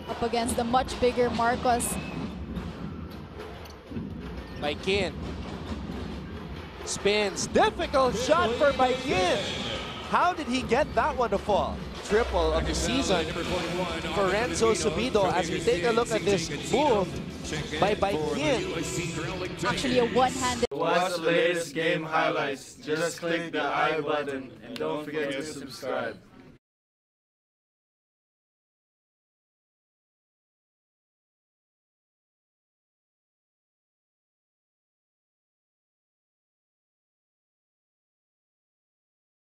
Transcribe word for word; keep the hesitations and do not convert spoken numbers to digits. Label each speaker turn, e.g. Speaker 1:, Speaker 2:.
Speaker 1: Up against the much bigger Marcos.
Speaker 2: Bayquin spins. Difficult shot for Bayquin. How did he get that one to fall? Triple of the season for Renzo Subido. As we take a look at this move by Bayquin.
Speaker 1: Actually a one-handed.
Speaker 3: To watch the latest game highlights, just click the I button and don't forget to subscribe.